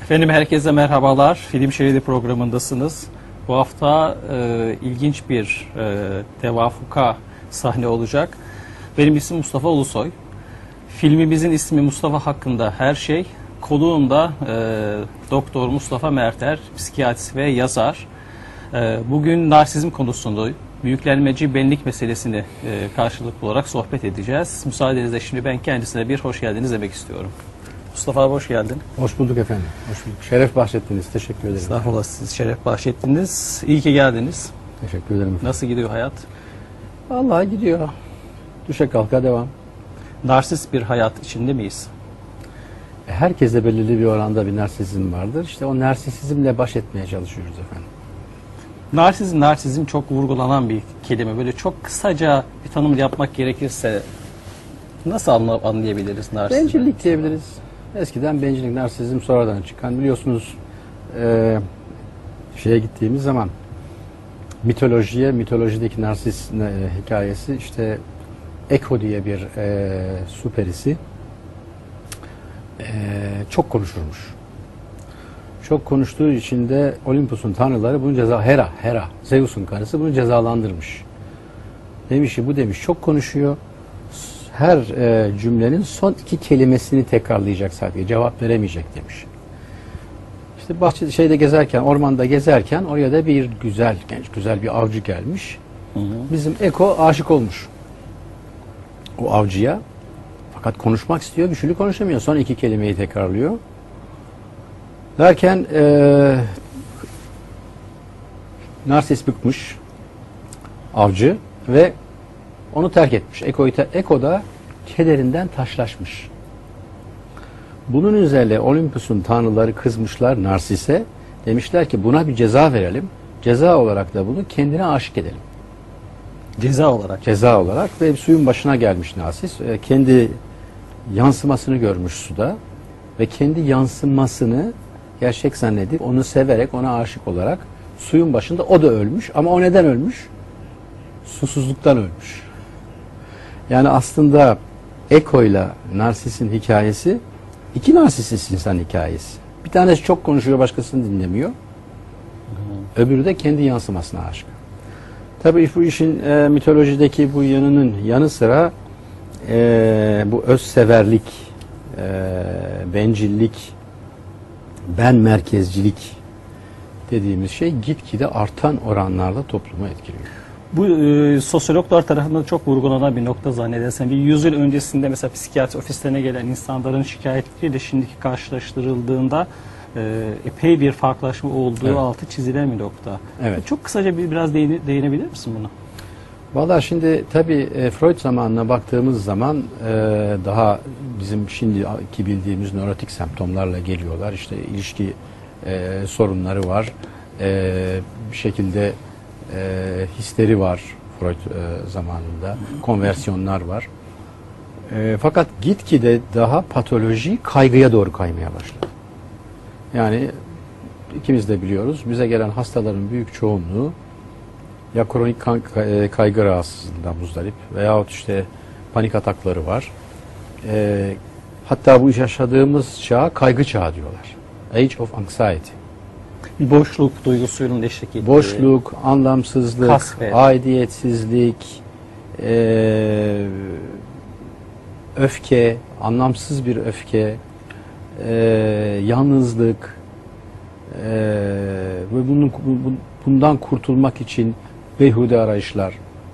Efendim herkese merhabalar. Film Şeridi programındasınız. Bu hafta ilginç bir tevafuka sahne olacak. Benim ismim Mustafa Ulusoy. Filmimizin ismi Mustafa Hakkında Her Şey. Konuğum da Doktor Mustafa Merter, psikiyatrist ve yazar. Bugün narsizm konusunda büyüklenmeci benlik meselesini karşılıklı olarak sohbet edeceğiz. Müsaadenizle şimdi ben kendisine bir hoş geldiniz demek istiyorum. Mustafa abi hoş geldin. Hoş bulduk efendim. Hoş bulduk. Şeref bahşettiniz. Teşekkür ederim. Estağfurullah, siz şeref bahşettiniz. İyi ki geldiniz. Teşekkür ederim efendim. Nasıl gidiyor hayat? Vallahi gidiyor. Düşe kalka devam. Narsist bir hayat içinde miyiz? Herkeste belirli bir oranda bir narsizm vardır. İşte o narsisizmle baş etmeye çalışıyoruz efendim. Narsizm çok vurgulanan bir kelime. Böyle çok kısaca bir tanım yapmak gerekirse nasıl anlayabiliriz narsizmi? Bencillik diyebiliriz. Eskiden bencillik, narsizm sonradan çıkan. Biliyorsunuz şeye gittiğimiz zaman mitolojideki narsist hikayesi işte Eko diye bir su perisi çok konuşurmuş. Çok konuştuğu için de Olympus'un tanrıları bunu Hera, Zeus'un karısı bunu cezalandırmış. Demiş ki bu demiş çok konuşuyor. Her cümlenin son iki kelimesini tekrarlayacak sadece. Cevap veremeyecek demiş. İşte gezerken, ormanda gezerken oraya da bir genç güzel bir avcı gelmiş. Hı hı. Bizim Eko aşık olmuş o avcıya. Fakat konuşmak istiyor, bir türlü konuşamıyor. Son iki kelimeyi tekrarlıyor. Derken narsist bıkmış avcı ve onu terk etmiş. Eko da kederinden taşlaşmış. Bunun üzerine Olympus'un tanrıları kızmışlar Narsis'e. Demişler ki buna bir ceza verelim. Ceza olarak da bunu kendine aşık edelim. Ceza olarak ve suyun başına gelmiş Narsis. Kendi yansımasını görmüş suda ve kendi yansımasını gerçek zannedip onu severek, ona aşık olarak suyun başında o da ölmüş. Ama o neden ölmüş? Susuzluktan ölmüş. Yani aslında Eko ile Narsis'in hikayesi iki narsist insan hikayesi. Bir tanesi çok konuşuyor, başkasını dinlemiyor. Öbürü de kendi yansımasına aşık. Tabii bu işin mitolojideki bu yanının yanı sıra bu özseverlik, bencillik, ben merkezcilik dediğimiz şey gitgide artan oranlarda toplumu etkiliyor. Bu sosyologlar tarafından çok vurgulanan bir nokta zannedersem. Bir 100 yıl öncesinde mesela psikiyatri ofislerine gelen insanların şikayetleriyle şimdiki karşılaştırıldığında epey bir farklılaşma olduğu altı çizilen bir nokta. Evet. Çok kısaca biraz değinebilir misin buna? Valla şimdi tabii Freud zamanına baktığımız zaman daha bizim şimdiki bildiğimiz nörotik semptomlarla geliyorlar. İşte ilişki sorunları var. Bir şekilde histeri var Freud zamanında. Konversiyonlar var. Fakat gitgide daha patoloji kaygıya doğru kaymaya başladı. Yani ikimiz de biliyoruz. Bize gelen hastaların büyük çoğunluğu ya kronik kaygı rahatsızlığından muzdarip veyahut işte panik atakları var. Hatta bu yaşadığımız çağa kaygı çağı diyorlar. Age of Anxiety. Bir boşluk duygusuyla eşlik ettiği. Boşluk, anlamsızlık, kasvet, aidiyetsizlik, öfke, anlamsız bir öfke, yalnızlık ve bundan kurtulmak için beyhude arayışlar.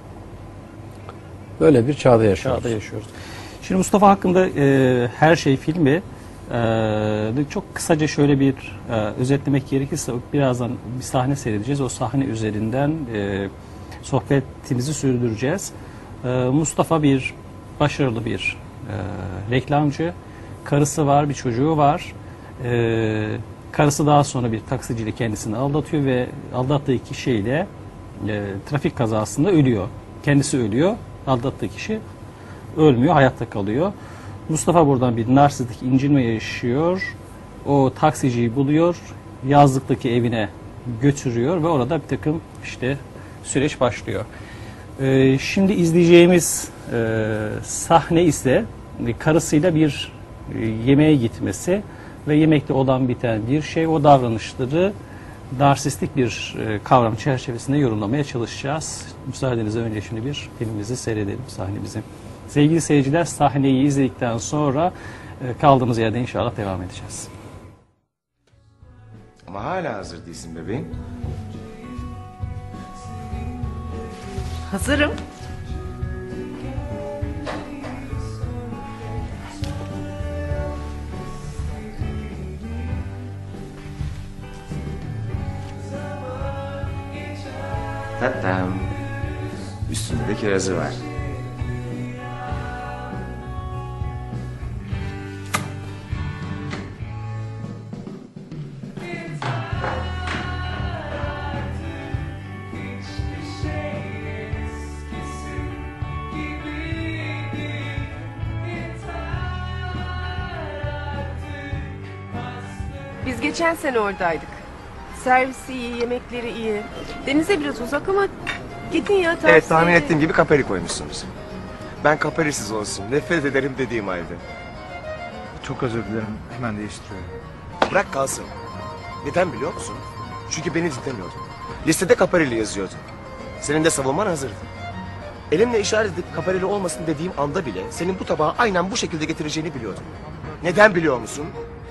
Böyle bir çağda yaşıyoruz. Şimdi Mustafa Hakkında Her Şey filmi çok kısaca şöyle bir özetlemek gerekirse birazdan bir sahne seyredeceğiz. O sahne üzerinden sohbetimizi sürdüreceğiz. Mustafa başarılı bir reklamcı. Karısı var, bir çocuğu var. Karısı daha sonra bir taksiciyle kendisini aldatıyor ve aldattığı kişiyle trafik kazasında ölüyor. Kendisi ölüyor. Aldattığı kişi ölmüyor, hayatta kalıyor. Mustafa buradan bir narsistik incinme yaşıyor. O taksiciyi buluyor. Yazlıktaki evine götürüyor ve orada bir takım işte süreç başlıyor. Şimdi izleyeceğimiz sahne ise karısıyla bir yemeğe gitmesi ve yemekte olan biten bir şey. O davranışları narsistik bir kavram çerçevesinde yorumlamaya çalışacağız. Müsaadenizle önce şimdi bir filmimizi seyredelim, sahnemizi. Sevgili seyirciler, sahneyi izledikten sonra kaldığımız yerden inşallah devam edeceğiz. Ama hala hazır değilsin bebeğim. Hazırım. Tatlım. Üstünde de kirazı var. Biz geçen sene oradaydık. Servisi iyi, yemekleri iyi. Denize biraz uzak ama gidin ya tavsiye. Evet, tahmin ettiğim gibi kaperi koymuşsunuz. Ben kaperisiz olsun, nefret ederim dediğim halde. Çok özür dilerim. Hemen değiştiriyorum. Bırak kalsın. Neden biliyor musun? Çünkü beni dinlemiyordun. Listede kaperili yazıyordu. Senin de savunman hazırdı. Elimle işaret edip kaperili olmasın dediğim anda bile senin bu tabağı aynen bu şekilde getireceğini biliyordum. Neden biliyor musun?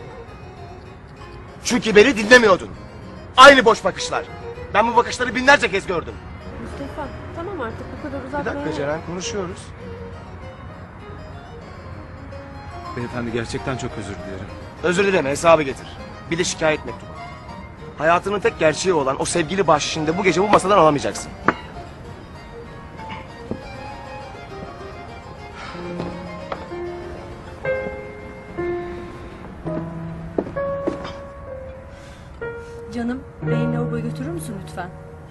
Çünkü beni dinlemiyordun. Aynı boş bakışlar. Ben bu bakışları binlerce kez gördüm. Mustafa, tamam artık bu kadar Bir uzatmaya. dakika Ceren, konuşuyoruz. Beyefendi gerçekten çok özür dilerim. Özür dileme, hesabı getir. Bir de şikayet mektubu. Hayatının tek gerçeği olan o sevgili bahşişini de bu gece bu masadan alamayacaksın. Canım, beni lavaboya götürür müsün lütfen?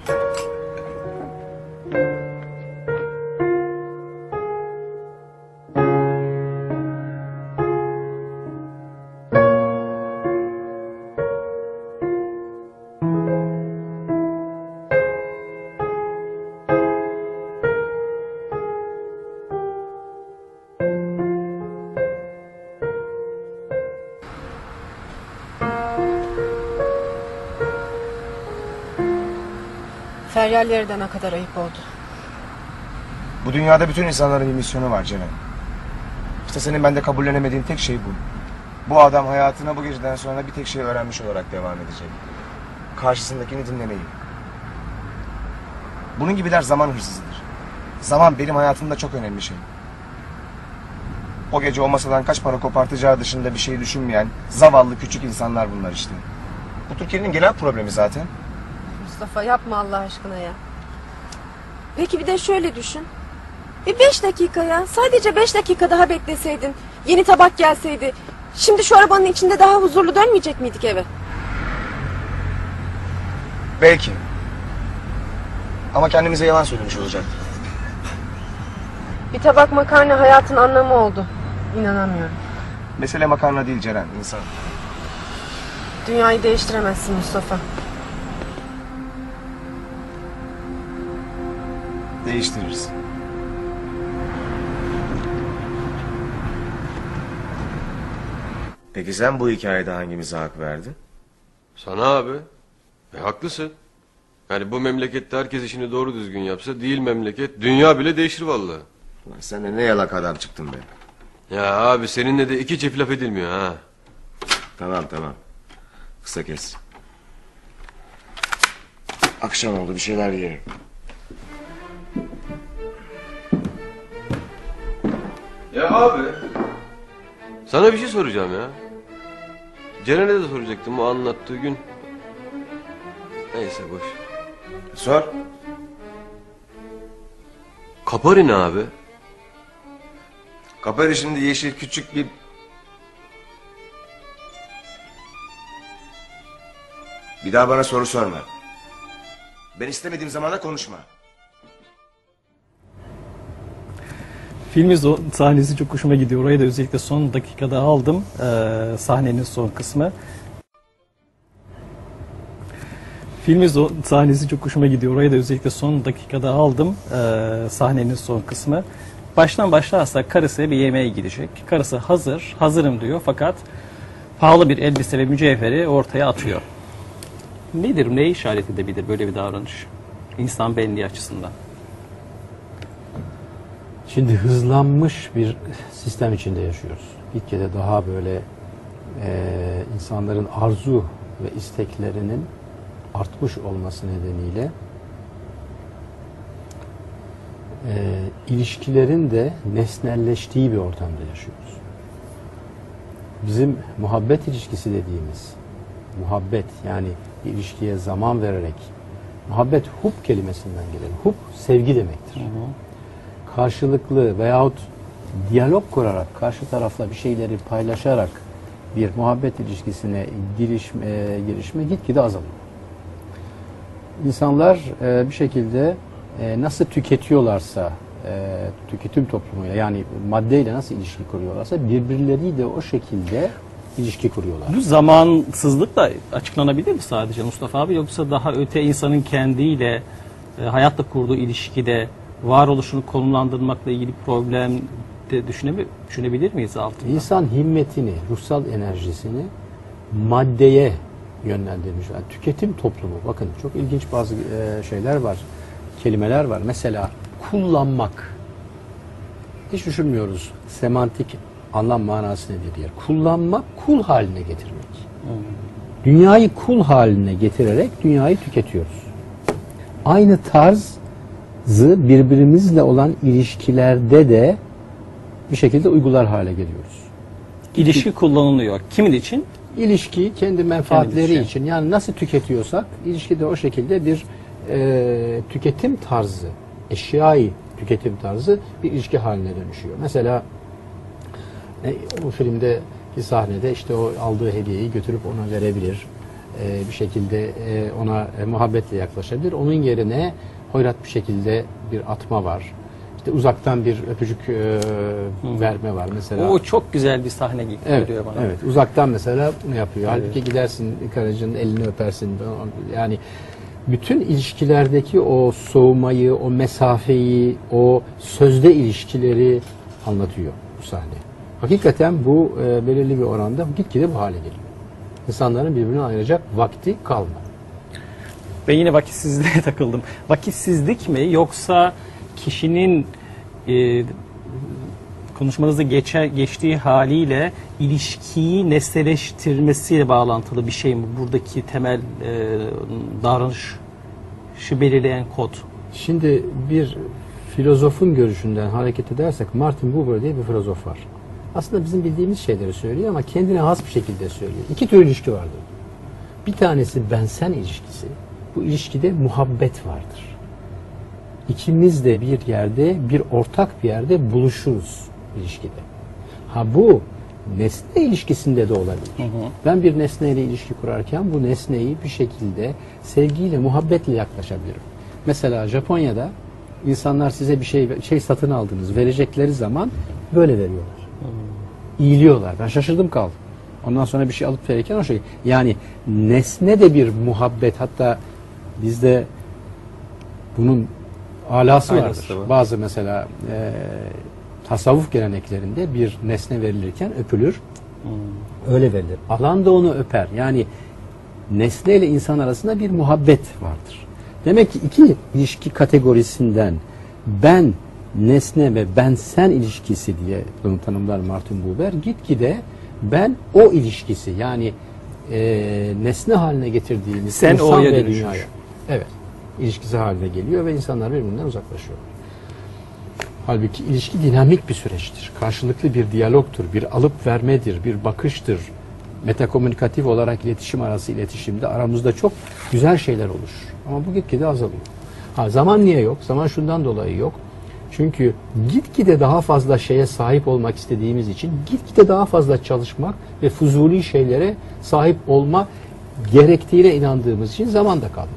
Feryallere de ne kadar ayıp oldu. Bu dünyada bütün insanların bir misyonu var Ceren. İşte senin bende kabullenemediğin tek şey bu. Bu adam hayatına bu geceden sonra bir tek şey öğrenmiş olarak devam edecek. Karşısındakini dinlemeyi. Bunun gibiler zaman hırsızıdır. Zaman benim hayatımda çok önemli şey. O gece o masadan kaç para kopartacağı dışında bir şey düşünmeyen zavallı küçük insanlar bunlar işte. Bu Türkiye'nin genel problemi zaten. Mustafa yapma Allah aşkına ya. Peki bir de şöyle düşün. Bir 5 dakika ya. Sadece 5 dakika daha bekleseydin. Yeni tabak gelseydi. Şimdi şu arabanın içinde daha huzurlu dönmeyecek miydik eve? Belki. Ama kendimize yalan söylemiş olacaktık. Bir tabak makarna hayatın anlamı oldu. İnanamıyorum. Mesele makarna değil Ceren, insan. Dünyayı değiştiremezsin Mustafa. Değiştiririz. Peki sen bu hikayede hangimize hak verdin? Sana abi. Haklısın. Yani bu memlekette herkes işini doğru düzgün yapsa değil memleket, dünya bile değişir vallahi. Lan sen de ne yalak adam çıktın be. Ya abi seninle de iki çift laf edilmiyor ha. Tamam tamam. Kısa kes. Akşam oldu, bir şeyler yiyelim. Ya abi. Sana bir şey soracağım ya. Ceren'e de soracaktım o anlattığı gün. Neyse boş. Sor. Kapari ne abi? Kapari şimdi yeşil küçük bir... Bir daha bana soru sorma. Ben istemediğim zamanda konuşma. Filmin sahnesi çok hoşuma gidiyor. Orayı da özellikle son dakikada aldım. Sahnenin son kısmı. Filmin sahnesi çok hoşuma gidiyor. Orayı da özellikle son dakikada aldım. Sahnenin son kısmı. Baştan başlarsa karısı bir yemeğe gidecek. Karısı hazırım diyor fakat pahalı bir elbise ve mücevheri ortaya atıyor. Nedir, neye işaret edebilir böyle bir davranış? İnsan benliği açısından. Şimdi hızlanmış bir sistem içinde yaşıyoruz. Gitgide daha böyle insanların arzu ve isteklerinin artmış olması nedeniyle ilişkilerin de nesnelleştiği bir ortamda yaşıyoruz. Bizim muhabbet ilişkisi dediğimiz muhabbet, yani bir ilişkiye zaman vererek, muhabbet hub kelimesinden gelir. Hub sevgi demektir. Karşılıklı veyahut diyalog kurarak, karşı tarafla bir şeyleri paylaşarak bir muhabbet ilişkisine girişme gitgide azalıyor. İnsanlar bir şekilde nasıl tüketiyorlarsa, tüketim toplumuyla, yani maddeyle nasıl ilişki kuruyorlarsa birbirleriyle o şekilde ilişki kuruyorlar. Bu zamansızlıkla açıklanabilir mi sadece Mustafa abi, yoksa daha öte insanın kendiyle hayatta kurduğu ilişkide varoluşunu konumlandırmakla ilgili problem de düşünebilir miyiz altında? İnsan himmetini, ruhsal enerjisini maddeye yönlendirmiş. Yani tüketim toplumu. Bakın çok ilginç bazı şeyler var, kelimeler var. Mesela kullanmak. Hiç düşünmüyoruz semantik anlam manası nedir diye. Kullanmak, kul haline getirmek. Dünyayı kul haline getirerek dünyayı tüketiyoruz. Aynı tarzı birbirimizle olan ilişkilerde de bir şekilde uygular hale geliyoruz. İlişki kullanılıyor. Kimin için? İlişki kendi menfaatleri Kendisi. için, yani nasıl tüketiyorsak ilişkide o şekilde bir tüketim tarzı, eşyayı tüketim tarzı bir ilişki haline dönüşüyor. Mesela o filmdeki sahnede işte o aldığı hediyeyi götürüp ona verebilir. Bir şekilde ona muhabbetle yaklaşabilir. Onun yerine hoyrat bir şekilde bir atma var. İşte uzaktan bir öpücük verme var mesela. O çok güzel bir sahne geliyor bana. Evet, uzaktan mesela bunu yapıyor. Halbuki gidersin karıcının elini öpersin. Yani bütün ilişkilerdeki o soğumayı, o mesafeyi, o sözde ilişkileri anlatıyor bu sahne. Hakikaten bu belirli bir oranda gitgide bu hale geliyor. İnsanların birbirine ayıracak vakti kalmadı. Ben yine vakitsizliğe takıldım. Vakitsizlik mi, yoksa kişinin konuşmanızda geçtiği haliyle ilişkiyi nesneleştirmesiyle bağlantılı bir şey mi? Buradaki temel davranışı belirleyen kod. Şimdi bir filozofun görüşünden hareket edersek Martin Buber diye bir filozof var. Aslında bizim bildiğimiz şeyleri söylüyor ama kendine has bir şekilde söylüyor. İki tür ilişki vardır. Bir tanesi ben-sen ilişkisi. Bu ilişkide muhabbet vardır. İkimiz de bir yerde, bir ortak bir yerde buluşuruz ilişkide. Ha bu nesne ilişkisinde de olabilir. Ben bir nesneyle ilişki kurarken bu nesneyi bir şekilde sevgiyle, muhabbetle yaklaşabilirim. Mesela Japonya'da insanlar size bir şey satın aldınız, verecekleri zaman böyle veriyorlar. İyiliyorlar. Ben şaşırdım kaldım. Ondan sonra bir şey alıp verirken o şey. Yani nesne de bir muhabbet. Hatta bizde bunun alası vardır. Bazı mesela tasavvuf geleneklerinde bir nesne verilirken öpülür. Öyle verilir. Alan da onu öper. Yani nesne ile insan arasında bir muhabbet vardır. Demek ki iki ilişki kategorisinden ben, nesne ve ben-sen ilişkisi diye bunu tanımlar Martin Buber. Gitgide ben o ilişkisi, yani nesne haline getirdiğimiz sen insan ve dünyaya, dönüşmüş. evet, ilişkisi haline geliyor ve insanlar birbirinden uzaklaşıyorlar. Halbuki ilişki dinamik bir süreçtir. Karşılıklı bir diyalogtur, bir alıp vermedir, bir bakıştır. Metakomünikatif olarak iletişim arası iletişimde aramızda çok güzel şeyler olur. Ama bu gitgide azalıyor. Zaman niye yok? Zaman şundan dolayı yok. Çünkü gitgide daha fazla şeye sahip olmak istediğimiz için gitgide daha fazla çalışmak ve fuzuli şeylere sahip olma gerektiğine inandığımız için zaman da kalmıyor.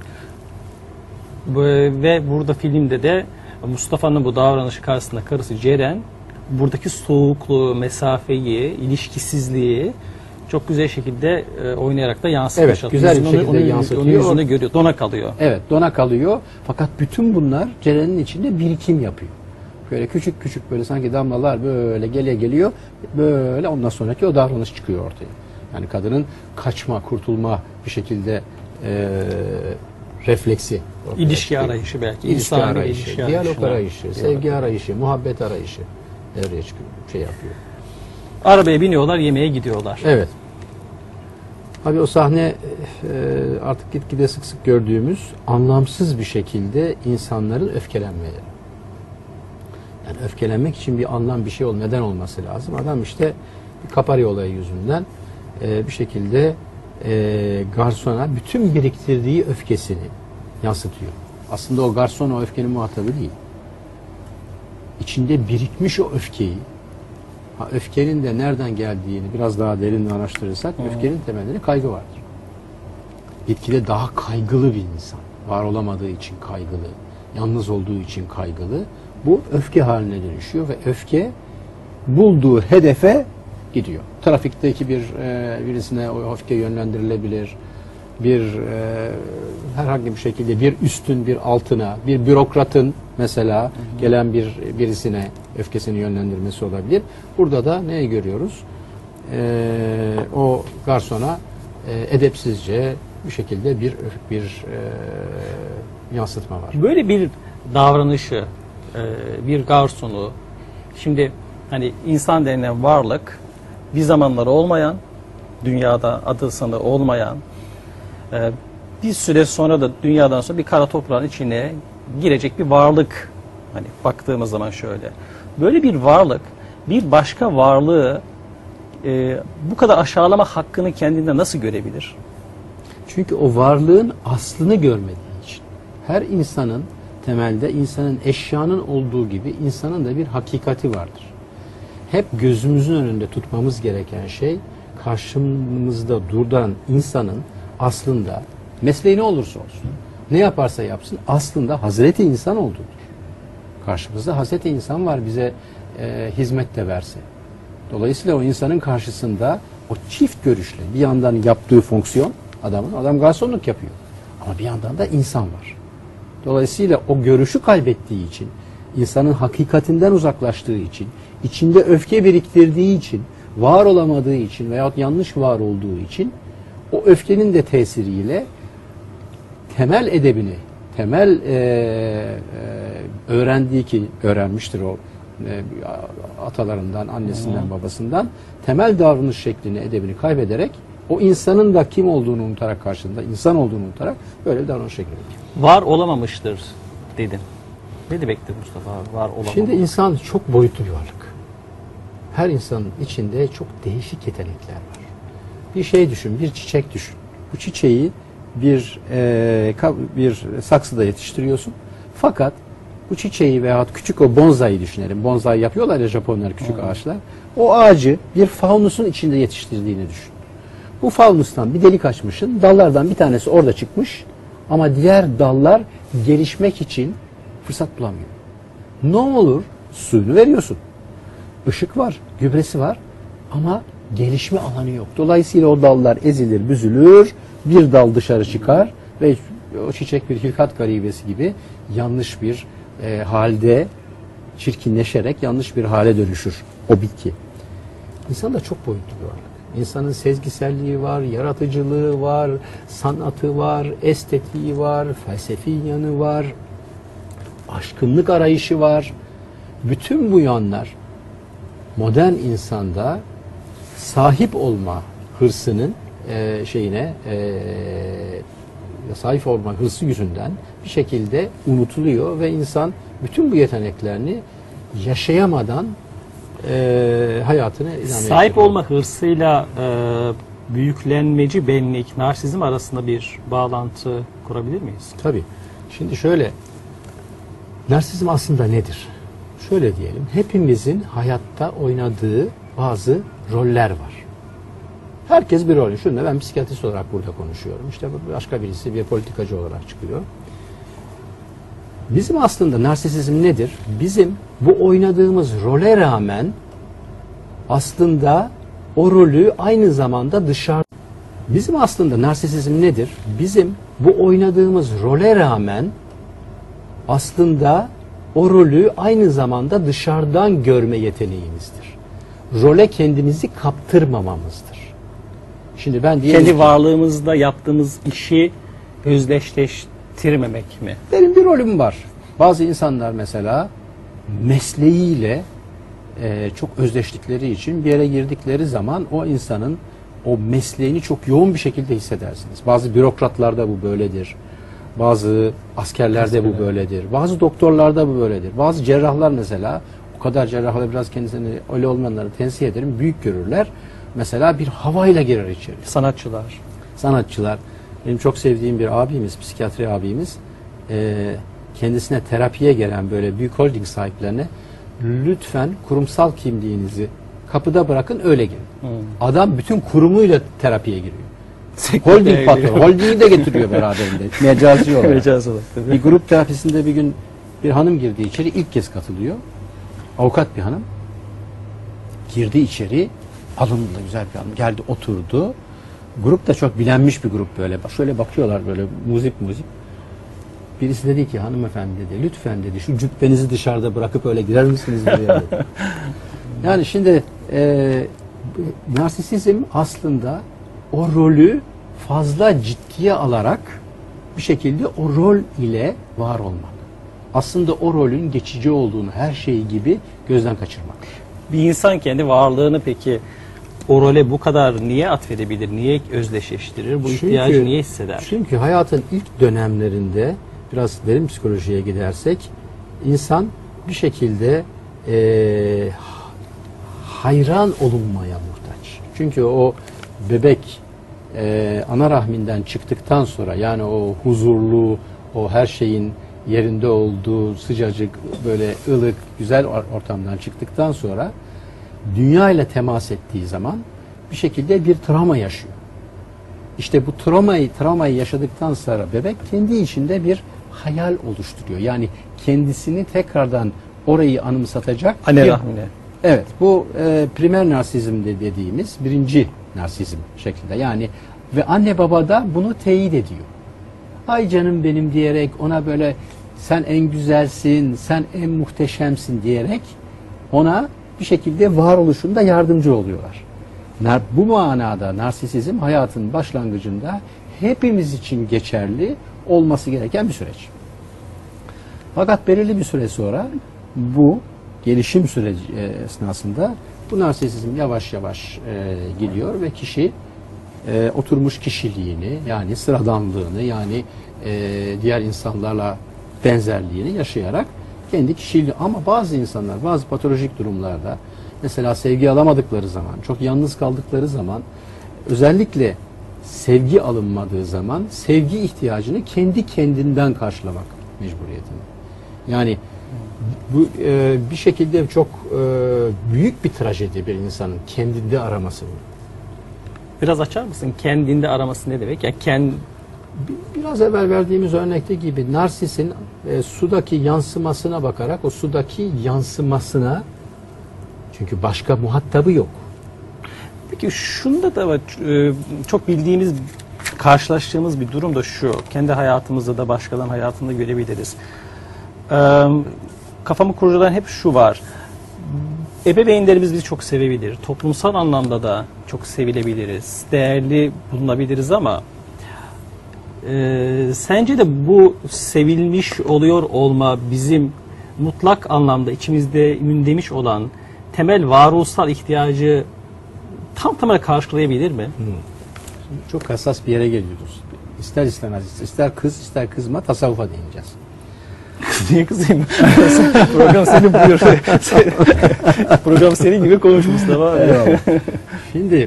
Ve burada filmde de Mustafa'nın bu davranışı karşısında karısı Ceren buradaki soğukluğu, mesafeyi, ilişkisizliği çok güzel şekilde oynayarak da yansıtmış. Evet, güzel bir şekilde yansıtıyor. Onun yüzünde görüyor, dona kalıyor. Evet, dona kalıyor. Fakat bütün bunlar Ceren'in içinde birikim yapıyor. Böyle küçük küçük böyle sanki damlalar böyle geliyor. Böyle ondan sonraki o davranış çıkıyor ortaya. Yani kadının kaçma, kurtulma bir şekilde refleksi. İlişki arayışı belki. İlişki İnsani bir arayışı, ilişki diyalog arayışına. arayışı, sevgi arayışı, muhabbet arayışı devreye çıkıyor, şey yapıyor. Arabaya biniyorlar, yemeğe gidiyorlar. Evet. Abi o sahne artık gitgide sık sık gördüğümüz anlamsız bir şekilde insanların öfkelenmeleri. Yani öfkelenmek için bir anlam, bir şey neden olması lazım. Adam işte Kapari olayı yüzünden bir şekilde garsona bütün biriktirdiği öfkesini yansıtıyor. Aslında o garson o öfkenin muhatabı değil. İçinde birikmiş o öfkeyi, öfkenin de nereden geldiğini biraz daha derinle araştırırsak öfkenin temelinde kaygı vardır. Gitgide daha kaygılı bir insan. Var olamadığı için kaygılı, yalnız olduğu için kaygılı. Bu öfke haline dönüşüyor ve öfke bulduğu hedefe gidiyor. Trafikteki birisine o öfke yönlendirilebilir. Herhangi bir şekilde bir üstün bir altına, bir bürokratın mesela gelen birisine öfkesini yönlendirmesi olabilir. Burada da neyi görüyoruz? O garsona edepsizce bir şekilde bir yansıtma var. Böyle bir davranışı, bir garsonu, şimdi hani insan denilen varlık bir zamanları olmayan, dünyada adı sanı olmayan, bir süre sonra da dünyadan sonra bir kara toprağın içine girecek bir varlık. Hani baktığımız zaman şöyle. Böyle bir varlık bir başka varlığı bu kadar aşağılama hakkını kendinde nasıl görebilir? Çünkü o varlığın aslını görmediği için. Her insanın temelde insanın eşyanın olduğu gibi insanın da bir hakikati vardır. Hep gözümüzün önünde tutmamız gereken şey karşımızda duran insanın aslında mesleği ne olursa olsun, ne yaparsa yapsın aslında Hazreti İnsan olduğudur. Karşımızda Hazreti İnsan var bize hizmet de verse. Dolayısıyla o insanın karşısında o çift görüşle bir yandan yaptığı fonksiyon adam garsonluk yapıyor. Ama bir yandan da insan var. Dolayısıyla o görüşü kaybettiği için, insanın hakikatinden uzaklaştığı için, içinde öfke biriktirdiği için, var olamadığı için veyahut yanlış var olduğu için o öfkenin de tesiriyle temel edebini, temel öğrendiği ki öğrenmiştir o atalarından, annesinden, babasından temel davranış şeklini, edebini kaybederek o insanın da kim olduğunu unutarak karşında insan olduğunu unutarak böyle bir davranış şekli. Var olamamıştır dedin. Ne demektir Mustafa? Var olamamış. Şimdi insan çok boyutlu bir varlık. Her insanın içinde çok değişik yetenekler var. Bir şey düşün, bir çiçek düşün. Bu çiçeği bir saksıda yetiştiriyorsun. Fakat bu çiçeği veyahut küçük o bonsai düşünelim. Bonsai yapıyorlar ya Japonlar küçük ağaçlar. O ağacı bir faunusun içinde yetiştirdiğini düşün. Bu faunustan bir delik açmışsın. Dallardan bir tanesi orada çıkmış. Ama diğer dallar gelişmek için fırsat bulamıyor. Ne olur? Suyunu veriyorsun. Işık var, gübresi var ama gelişme alanı yok. Dolayısıyla o dallar ezilir, büzülür, bir dal dışarı çıkar ve o çiçek bir hilkat garibesi gibi yanlış bir halde çirkinleşerek yanlış bir hale dönüşür o bitki. İnsan da çok boyutlu bir varlık. İnsanın sezgiselliği var, yaratıcılığı var, sanatı var, estetiği var, felsefi yanı var, aşkınlık arayışı var. Bütün bu yanlar modern insanda sahip olma hırsının sahip olma hırsı yüzünden bir şekilde unutuluyor ve insan bütün bu yeteneklerini yaşayamadan hayatını idame ettiriyor. Sahip olma hırsıyla büyüklenmeci benlik, narsizm arasında bir bağlantı kurabilir miyiz? Tabii. Şimdi şöyle, narsizm aslında nedir? Şöyle diyelim, hepimizin hayatta oynadığı bazı roller var. Herkes bir rol. Şunda ben psikiyatrist olarak burada konuşuyorum. İşte başka birisi bir politikacı olarak çıkıyor. Bizim aslında narsisizm nedir? Bizim bu oynadığımız role rağmen aslında o rolü aynı zamanda dışarı... Bizim aslında narsisizm nedir? Bizim bu oynadığımız role rağmen aslında o rolü aynı zamanda dışarıdan görme yeteneğimizdir. Role kendimizi kaptırmamamızdır. Şimdi ben diyelim Kendi ki, varlığımızda yaptığımız işi özdeşleştirmemek mi? benim bir rolüm var. Bazı insanlar mesela mesleğiyle çok özdeştikleri için bir yere girdikleri zaman o insanın o mesleğini çok yoğun bir şekilde hissedersiniz. Bazı bürokratlarda bu böyledir. Bazı askerlerde bu böyledir. Bazı doktorlarda bu böyledir. Bazı cerrahlar mesela, o kadar cerrahlar biraz kendisini öyle olmayanları tenzih ederim, büyük görürler. Mesela bir havayla girer içeri. Sanatçılar. Sanatçılar, benim çok sevdiğim bir abimiz, psikiyatri abimiz, kendisine terapiye gelen böyle büyük holding sahiplerine lütfen kurumsal kimliğinizi kapıda bırakın öyle girin. Adam bütün kurumuyla terapiye giriyor. Holding patronu, holdingi de getiriyor beraberinde. Mecazi olarak. Mecazi olarak, tabii. Bir grup terapisinde bir gün bir hanım girdi içeri, ilk kez katılıyor. Avukat bir hanım. Girdi içeri, alımlı güzel bir hanım. Geldi oturdu. Grup da çok bilenmiş bir grup böyle. Şöyle bakıyorlar böyle muzip. Birisi dedi ki hanımefendi dedi, lütfen dedi şu cübbenizi dışarıda bırakıp öyle girer misiniz buraya dedi. Yani şimdi narsisizm aslında o rolü fazla ciddiye alarak bir şekilde o rol ile var olmak. Aslında o rolün geçici olduğunu her şey gibi gözden kaçırmak. Bir insan kendi varlığını peki o role bu kadar niye atfedebilir, niye özdeşleştirir, bu ihtiyacı niye hisseder? Çünkü hayatın ilk dönemlerinde biraz derin psikolojiye gidersek insan bir şekilde hayran olunmaya muhtaç. Çünkü o bebek ana rahminden çıktıktan sonra yani o huzurlu, o her şeyin yerinde olduğu sıcacık böyle ılık güzel ortamdan çıktıktan sonra dünya ile temas ettiği zaman bir şekilde bir travma yaşıyor. İşte bu travmayı yaşadıktan sonra bebek kendi içinde bir hayal oluşturuyor. Yani kendisini tekrardan orayı anımsatacak. Anne rahmine. Evet, bu primer narsizm dediğimiz birinci narsizm şeklinde. Yani ve anne baba da bunu teyit ediyor. Ay canım benim diyerek ona böyle sen en güzelsin, sen en muhteşemsin diyerek ona bir şekilde varoluşunda yardımcı oluyorlar. Bu manada narsisizm hayatın başlangıcında hepimiz için geçerli olması gereken bir süreç. Fakat belirli bir süre sonra bu gelişim süreci esnasında bu narsisizm yavaş yavaş gidiyor ve kişi oturmuş kişiliğini yani sıradanlığını yani diğer insanlarla benzerliğini yaşayarak kendi kişiliği ama bazı insanlar bazı patolojik durumlarda mesela sevgi alamadıkları zaman çok yalnız kaldıkları zaman özellikle sevgi alınmadığı zaman sevgi ihtiyacını kendi kendinden karşılamak mecburiyetinde. Yani bu bir şekilde çok büyük bir trajedi bir insanın kendinde araması. Biraz açar mısın? Kendinde araması ne demek? Ya Biraz evvel verdiğimiz örnekte gibi narsisin sudaki yansımasına bakarak o sudaki yansımasına çünkü başka muhatabı yok. Peki şunda da var, çok bildiğimiz, karşılaştığımız bir durum da şu. Kendi hayatımızda da başkalarının hayatında görebiliriz. Kafamı kurcalayan hep şu var. Ebeveynlerimiz bizi çok sevebilir. Toplumsal anlamda da çok sevilebiliriz. Değerli bulunabiliriz ama sence de bu sevilmiş oluyor olma bizim mutlak anlamda içimizde mündemiş olan temel varoluşsal ihtiyacı tam tamına karşılayabilir mi? Çok hassas bir yere geliyoruz. İster istemez, ister kız ister kızma tasavvufa değineceğiz. Niye kızayım? Program senin buyur. Program senin gibi konuş Mustafa. Şimdi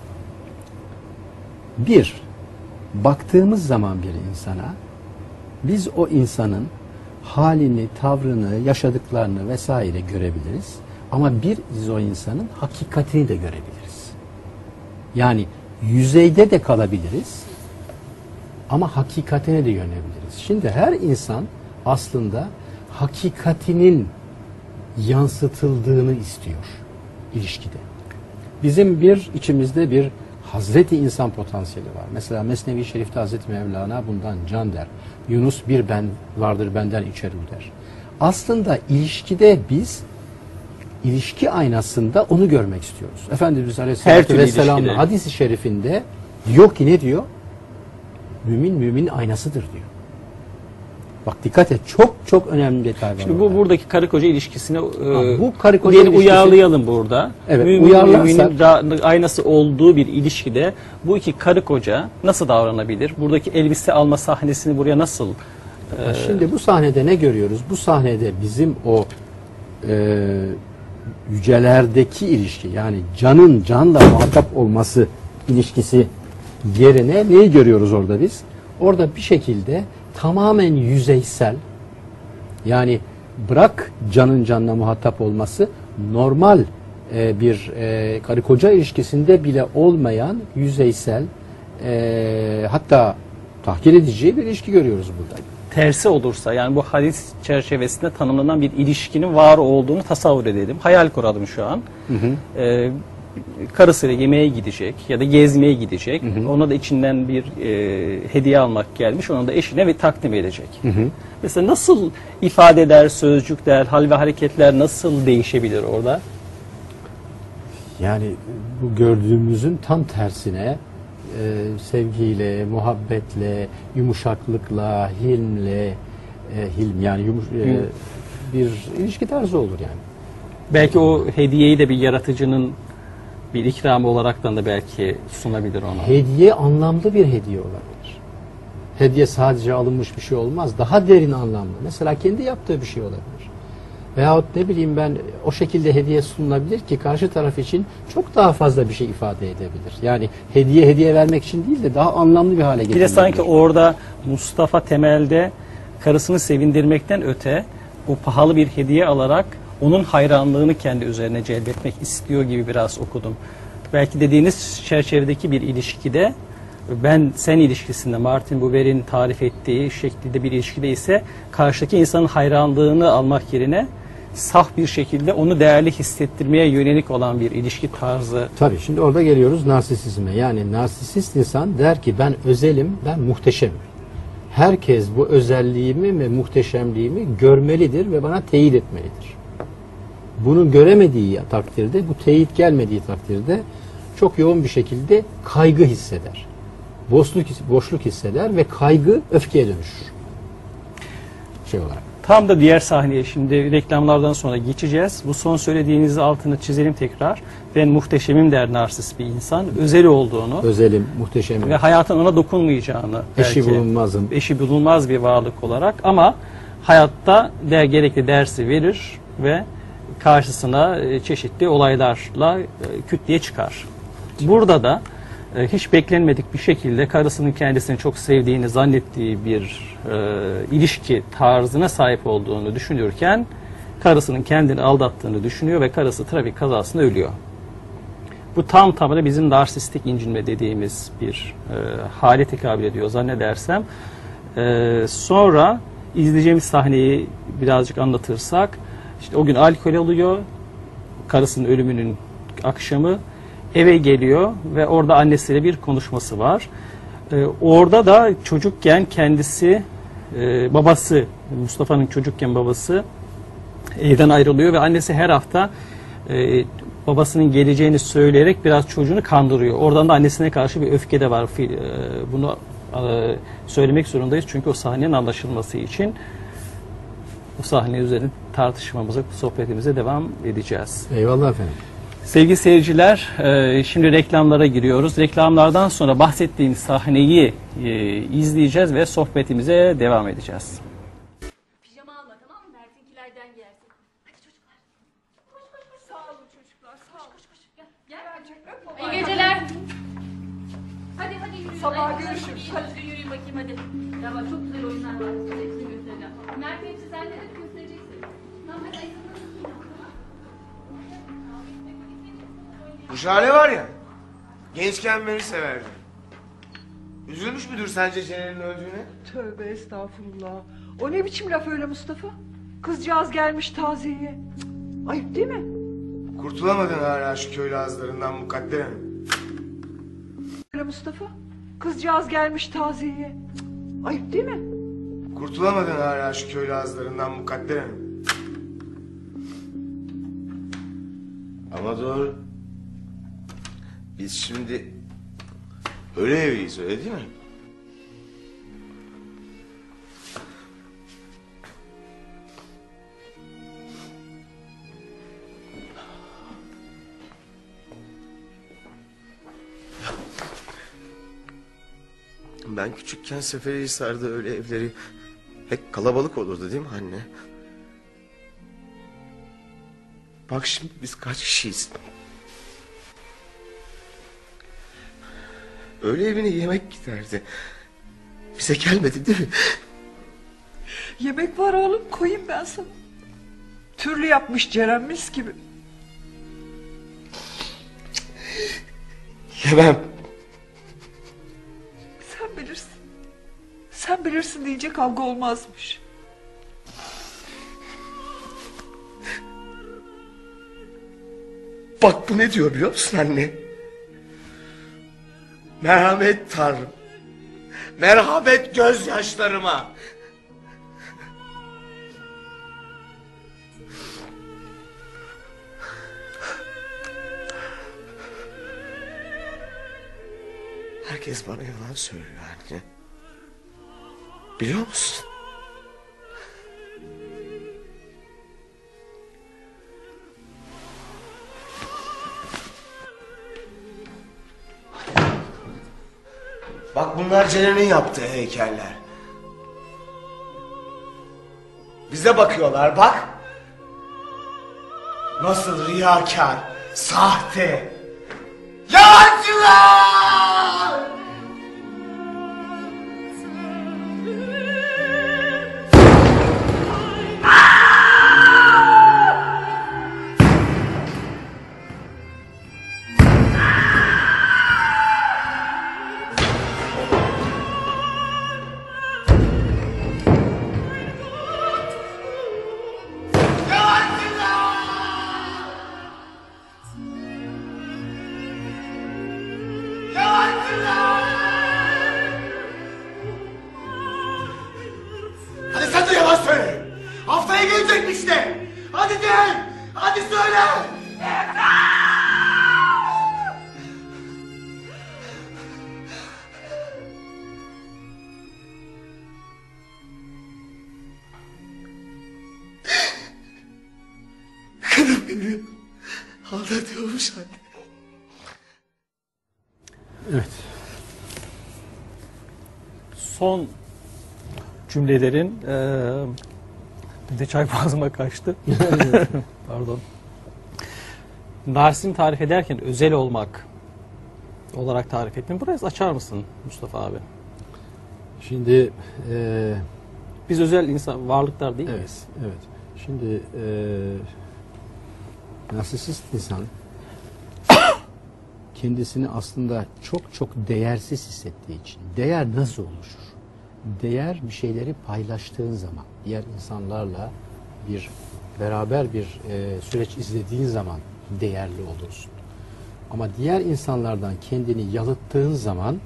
baktığımız zaman bir insana biz o insanın halini, tavrını, yaşadıklarını vesaire görebiliriz. Ama biz o insanın hakikatini de görebiliriz. Yani yüzeyde de kalabiliriz ama hakikatine de yönelebiliriz. Şimdi her insan aslında hakikatinin yansıtıldığını istiyor ilişkide. Bizim içimizde bir Hazreti insan potansiyeli var. Mesela Mesnevi Şerif'te Hazreti Mevlana bundan can der. Yunus bir ben vardır benden içeri der. Aslında ilişkide biz ilişki aynasında onu görmek istiyoruz. Efendimiz Her Aleyhisselatü türlü Vesselam'ın ilişkide. hadis-i şerifinde diyor ki ne diyor? Mümin aynasıdır diyor. Bak dikkat et, çok çok önemli detay var. Şimdi bu orada. buradaki karı koca ilişkisini bu karı koca diyelim, ilişkisi- uyarlayalım burada. Evet, Mümin, uyarlarsak- müminin aynası olduğu bir ilişkide bu iki karı koca nasıl davranabilir? Buradaki elbise alma sahnesini buraya nasıl Şimdi bu sahnede ne görüyoruz? Bu sahnede bizim o yücelerdeki ilişki, yani canın canla muhatap olması ilişkisi yerine neyi görüyoruz orada biz? Orada bir şekilde tamamen yüzeysel, yani bırak canın canla muhatap olması, normal bir karı koca ilişkisinde bile olmayan yüzeysel, hatta tahkir edici bir ilişki görüyoruz burada. tersi olursa, yani bu hadis çerçevesinde tanımlanan bir ilişkinin var olduğunu tasavvur edelim. Hayal kuralım şu an. Karısıyla yemeğe gidecek ya da gezmeye gidecek. Ona da içinden bir hediye almak gelmiş. Onu da eşine ve takdim edecek. Mesela nasıl ifadeler, sözcükler, hal ve hareketler nasıl değişebilir orada? Yani bu gördüğümüzün tam tersine sevgiyle, muhabbetle, yumuşaklıkla, hilmle, hilm yani bir ilişki tarzı olur yani. Belki o hediyeyi de bir yaratıcının bir ikramı olaraktan da belki sunabilir ona. Hediye anlamlı bir hediye olabilir. Hediye sadece alınmış bir şey olmaz. Daha derin anlamlı. Mesela kendi yaptığı bir şey olabilir. Veyahut ne bileyim ben, o şekilde hediye sunulabilir ki karşı taraf için çok daha fazla bir şey ifade edebilir. Yani hediye vermek için değil de daha anlamlı bir hale Bir getirilebilir. de sanki orada Mustafa temelde karısını sevindirmekten öte o pahalı bir hediye alarak onun hayranlığını kendi üzerine celbetmek istiyor gibi biraz okudum. Belki dediğiniz çerçevedeki bir ilişkide, ben sen ilişkisinde Martin Buber'in tarif ettiği şekilde bir ilişkide ise karşıdaki insanın hayranlığını almak yerine saf bir şekilde onu değerli hissettirmeye yönelik olan bir ilişki tarzı. Tabii şimdi orada geliyoruz narsisizme. Yani narsisist insan der ki ben özelim, ben muhteşemim. Herkes bu özelliğimi ve muhteşemliğimi görmelidir ve bana teyit etmelidir. Bunu göremediği takdirde, bu teyit gelmediği takdirde çok yoğun bir şekilde kaygı hisseder. Boşluk hisseder ve kaygı öfkeye dönüşür. Şey olarak. Tam da diğer sahneye şimdi reklamlardan sonra geçeceğiz. Bu son söylediğinizi altını çizelim tekrar. Ben muhteşemim der narsist bir insan. Özel olduğunu Özelim, muhteşemim. ve hayatın ona dokunmayacağını. Eşi belki, bulunmazım. Eşi bulunmaz bir varlık olarak ama hayatta gerekli dersi verir ve karşısına çeşitli olaylarla küt diye çıkar. Burada da hiç beklenmedik bir şekilde karısının kendisini çok sevdiğini zannettiği bir ilişki tarzına sahip olduğunu düşünürken karısının kendini aldattığını düşünüyor ve karısı trafik kazasında ölüyor. Bu tam tamına bizim narsistik incinme dediğimiz bir hale tekabül ediyor zannedersem. Sonra izleyeceğimiz sahneyi birazcık anlatırsak, işte o gün alkol alıyor, karısının ölümünün akşamı eve geliyor ve orada annesiyle bir konuşması var. Orada da çocukken kendisi, babası, Mustafa'nın çocukken babası evden ayrılıyor ve annesi her hafta babasının geleceğini söyleyerek biraz çocuğunu kandırıyor. Oradan da annesine karşı bir öfke de var. Bunu söylemek zorundayız çünkü o sahnenin anlaşılması için. Bu sahne üzerine tartışmamıza, sohbetimize devam edeceğiz. Eyvallah efendim. Sevgili seyirciler, şimdi reklamlara giriyoruz. Reklamlardan sonra bahsettiğim sahneyi izleyeceğiz ve sohbetimize devam edeceğiz. Pijama alma, tamam mı? Mert'inkilerden giyersin. Hadi çocuklar. Koş. Sağ olun çocuklar, sağ olun. Koş. Gel. İyi geceler. Hadi yürüyün. Sabah görüşürüz. Hadi yürüyün bakayım hadi. Ya bak çok güzel oyunlar var. Size hepsini göstereceğim. Mert hepsi sende de göstereceksin. Tamam hadi ayaklarını tamam. Bu Şale var ya, gençken beni severdi. Üzülmüş müdür sence Celal'in öldüğüne? Tövbe estağfurullah. O ne biçim laf öyle Mustafa? Kızcağız gelmiş taziyeye. Cık, ayıp değil mi? Kurtulamadın hala şu köylü ağızlarından Mukadder Hanım. Öyle Mustafa. Kızcağız gelmiş taziyeye. Cık, ayıp değil mi? Kurtulamadın hala şu köylü ağızlarından Mukadder Hanım. Ama doğru. Biz şimdi öyle evliyiz, öyle değil mi? Ben küçükken Seferihisar'da öyle evleri hep kalabalık olurdu değil mi anne? Bak şimdi biz kaç kişiyiz? Öğle evine yemek giderdi. Bize gelmedi değil mi? Yemek var oğlum, koyayım ben sana. Türlü yapmış Ceren, mis gibi. Yemem. Sen bilirsin. Sen bilirsin deyince kavga olmazmış. Bak bu ne diyor biliyor musun anne? Merhamet Tanrım. Merhamet gözyaşlarıma. Herkes bana yalan söylüyor anne. Biliyor musun? Bak bunlar Ceren'in yaptığı heykeller. Bize bakıyorlar bak. Nasıl riyakar, sahte, yalancılar! Hadi sen de yalan söyle. Haftaya gelecekmiş de. Hadi de. Hadi söyle. Kadın beni aldatıyormuş anne. Evet. Son cümlelerin bir de çay boğazıma kaçtı. Pardon. Narsizm tarif ederken özel olmak olarak tarif ettin. Biraz açar mısın Mustafa abi? Şimdi Biz özel insan varlıklar değil miyiz? evet. Şimdi narsist insan kendisini aslında çok çok değersiz hissettiği için. Değer nasıl oluşur? Değer bir şeyleri paylaştığın zaman, diğer insanlarla beraber bir süreç izlediğin zaman değerli olursun. Ama diğer insanlardan kendini yalıttığın zaman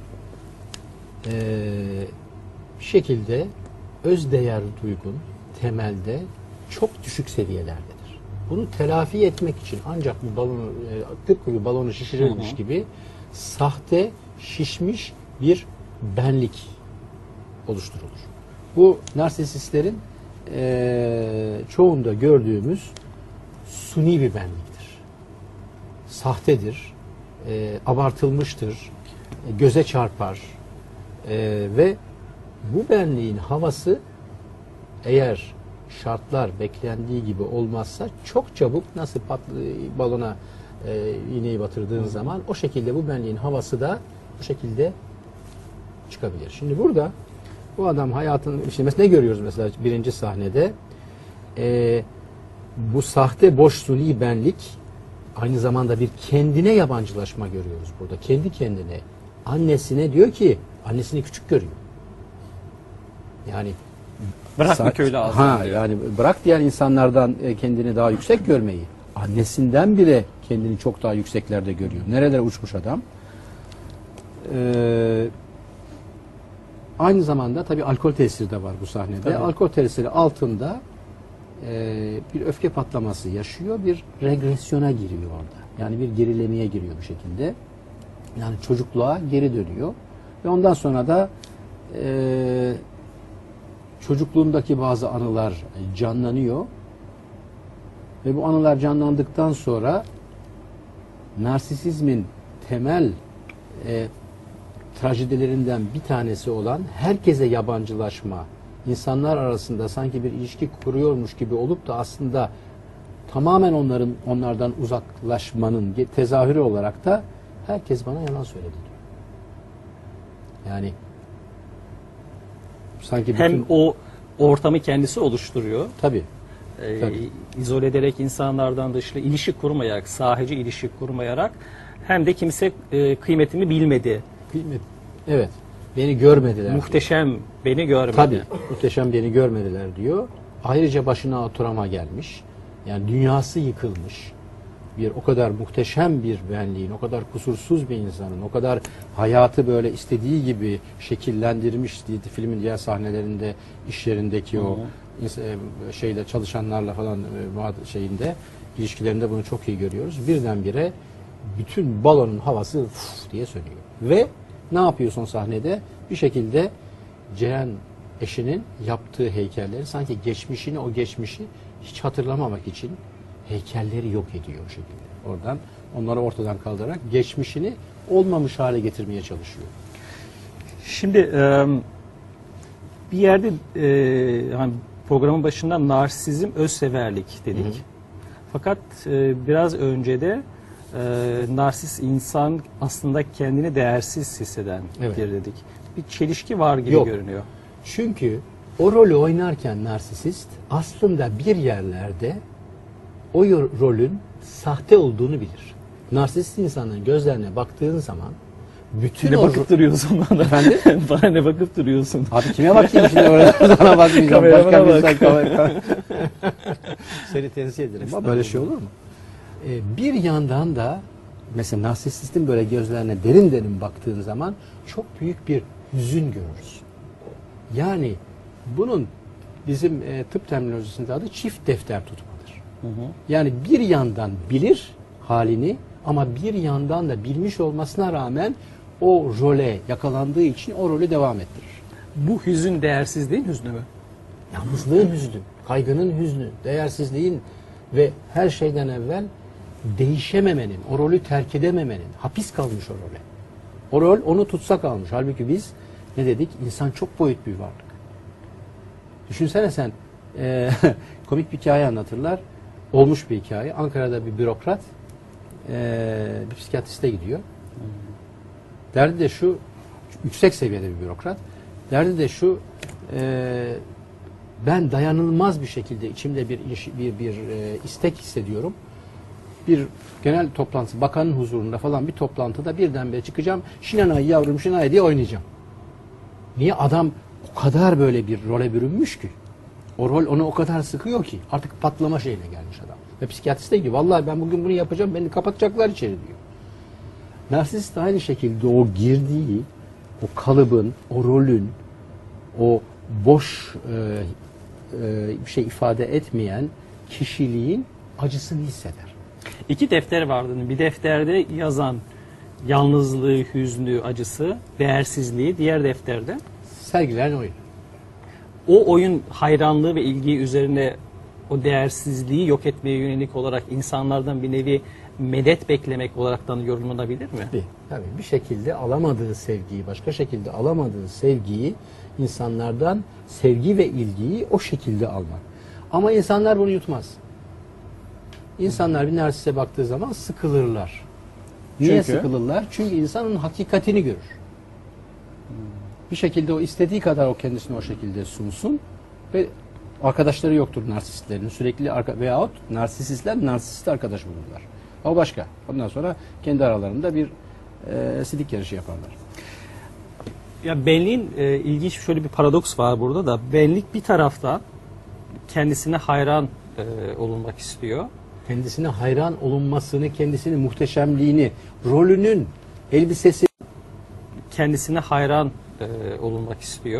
bir şekilde öz değer duygun temelde çok düşük seviyelerdedir. Bunu telafi etmek için ancak bu balonu tıpkı bir balonu şişirilmiş gibi sahte şişmiş bir benlik oluşturulur. Bu narsisistlerin çoğunda gördüğümüz suni bir benliktir. Sahtedir, abartılmıştır, göze çarpar ve bu benliğin havası eğer şartlar beklendiği gibi olmazsa çok çabuk nasıl balona iğneyi batırdığın zaman o şekilde bu benliğin havası da bu şekilde çıkabilir. Şimdi burada bu adam hayatın işte mesela ne görüyoruz mesela birinci sahnede bu sahte boş suni benlik aynı zamanda bir kendine yabancılaşma görüyoruz burada. Kendi kendine annesine diyor ki annesini küçük görüyor. Yani Bırakma köylü ağzını. Yani bırak diğer insanlardan kendini daha yüksek görmeyi. Annesinden bile kendini çok daha yükseklerde görüyor. Nerelere uçmuş adam. Aynı zamanda tabii alkol tesiri de var bu sahnede. Evet. Alkol tesiri altında bir öfke patlaması yaşıyor, bir regresyona giriyor orada. Yani bir gerilemeye giriyor bu şekilde. Yani çocukluğa geri dönüyor. Ve ondan sonra da çocukluğundaki bazı anılar canlanıyor. Ve bu anılar canlandıktan sonra narsisizmin temel trajedilerinden bir tanesi olan herkese yabancılaşma, insanlar arasında sanki bir ilişki kuruyormuş gibi olup da aslında tamamen onlardan uzaklaşmanın tezahürü olarak da herkes bana yalan söyledi diyor. Yani sanki bütün... Hem o ortamı kendisi oluşturuyor. Tabii. Tabii. İzole ederek insanlardan dışlı ilişki kurmayarak, sahici ilişki kurmayarak hem de kimse kıymetimi bilmedi. Evet. Beni görmediler. Muhteşem beni görmedi. Tabii. Muhteşem beni görmediler diyor. Ayrıca başına oturama gelmiş. Yani dünyası yıkılmış. O kadar muhteşem bir benliğin, o kadar kusursuz bir insanın, o kadar hayatı böyle istediği gibi şekillendirmiş filmin diğer sahnelerinde, iş yerindeki o şeyle çalışanlarla falan şeyinde, ilişkilerinde bunu çok iyi görüyoruz. Birdenbire bütün balonun havası diye sönüyor. Ve ne yapıyor son sahnede? Bir şekilde Ceren eşinin yaptığı heykelleri sanki o geçmişi hiç hatırlamamak için heykelleri yok ediyor o şekilde. Oradan onları ortadan kaldırarak geçmişini olmamış hale getirmeye çalışıyor. Şimdi bir yerde hani programın başında narsizm, özseverlik dedik. Hı hı. Fakat biraz önce de narsist insan aslında kendini değersiz hisseden dedik. Bir çelişki var gibi görünüyor. Çünkü o rolü oynarken narsist aslında bir yerlerde o rolün sahte olduğunu bilir. Narsist insanların gözlerine baktığın zaman bütün ne bakıp duruyorsun bana? Efendim? Bana ne bakıp duruyorsun? Abi kime bakayım şimdi orada? Sana bakmayacağım. Başka bir seni tenzih ederim. Ama böyle şey olur mu? Bir yandan da mesela narsistin böyle gözlerine derin derin baktığın zaman çok büyük bir hüzün görürsün. Yani bunun bizim tıp terminolojisinde adı çift defter tutmadır. Hı hı. Yani bir yandan bilir halini ama bir yandan da bilmiş olmasına rağmen o role yakalandığı için o rolü devam ettirir. Bu hüzün değersizliğin hüznü mü? Yalnızlığın hüznü, kaygının hüznü, değersizliğin ve her şeyden evvel değişememenin, o rolü terk edememenin, hapis kalmış o role. O rol onu tutsak almış. Halbuki biz ne dedik? İnsan çok boyut bir varlık. Düşünsene sen, komik bir hikaye anlatırlar. Olmuş bir hikaye. Ankara'da bir bürokrat bir psikiyatriste gidiyor. Derdi de şu, yüksek seviyede bir bürokrat. Derdi de şu, ben dayanılmaz bir şekilde içimde bir istek hissediyorum. Bir genel toplantı, bakanın huzurunda falan bir toplantıda birdenbire çıkacağım. Şinanay yavrum Şinanay diye oynayacağım. Niye? Adam o kadar böyle bir role bürünmüş ki. O rol onu o kadar sıkıyor ki artık patlama şeyine gelmiş adam. Ve psikiyatrist de diyor vallahi ben bugün bunu yapacağım, beni kapatacaklar içeri diyor. Narsist de aynı şekilde o girdiği, o kalıbın, o rolün, o boş bir şey ifade etmeyen kişiliğin acısını hisseder. İki defter vardı. Bir defterde yazan yalnızlığı, hüznü, acısı, değersizliği. Diğer defterde sergilen oyun. O oyun hayranlığı ve ilgiyi üzerine o değersizliği yok etmeye yönelik olarak insanlardan bir nevi medet beklemek olaraktan yorumlanabilir mi? Tabii bir şekilde alamadığı sevgiyi, başka şekilde alamadığı sevgiyi insanlardan sevgi ve ilgiyi o şekilde almak. Ama insanlar bunu yutmaz. İnsanlar bir narsiste baktığı zaman sıkılırlar. Niye sıkılırlar? Çünkü insanın hakikatini görür. Bir şekilde o istediği kadar o kendisini o şekilde sunsun ve arkadaşları yoktur narsistlerin. Sürekli veyahut narsistler narsist arkadaş bulurlar. O başka. Ondan sonra kendi aralarında bir sidik yarışı yaparlar. Ya benliğin ilginç şöyle bir paradoks var burada da. Benlik bir tarafta kendisine hayran olunmak istiyor. Kendisine hayran olunmasını, kendisinin muhteşemliğini, rolünün elbisesi kendisine hayran olunmak istiyor.